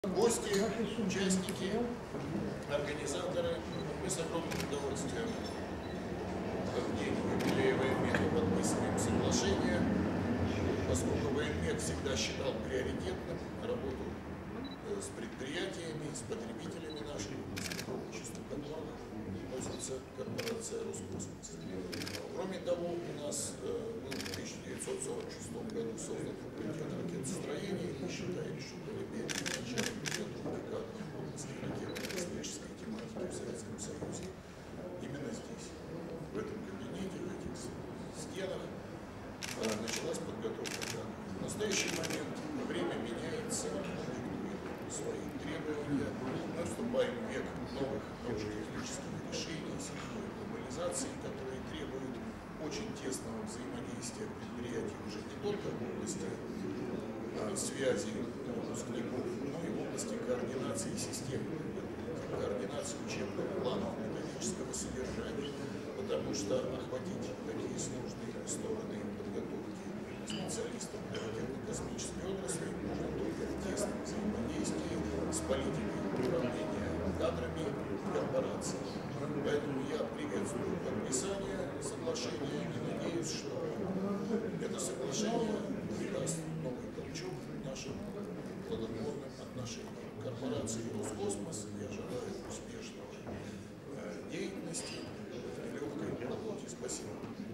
Гости, участники, организаторы, мы с огромным удовольствием в день юбилея военмеха подписываем соглашение, поскольку военмех всегда считал приоритетным работу с предприятиями, с потребителями наших, к числу которых относится корпорация Роскосмос. Кроме того, у нас был в 1946 году создан факультет ракетостроения, и мы считаем, что колыбельное начало подготовки кадров в области ракетно-космической тематики в Советском Союзе именно здесь, в этом кабинете, в этих стенах началась подготовка кадров. В настоящий момент время меняется, диктует свои требования, мы вступаем в век новых научно-технических решений, сетевой глобализации, которые требуют очень тесного взаимодействия предприятий уже не только в области связи выпускников, но и в области координации систем, координации учебных планов, методического содержания, потому что охватить такие сложные стороны подготовки специалистов для ракетно-космической отрасли можно только в тесном взаимодействии с политикой управления кадрами корпораций. Поэтому я приветствую подписание соглашения и надеюсь, что это соглашение даст новый толчок нашим плодотворным отношениям. Корпорации Роскосмос я желаю успешной деятельности и легкой работе. Спасибо.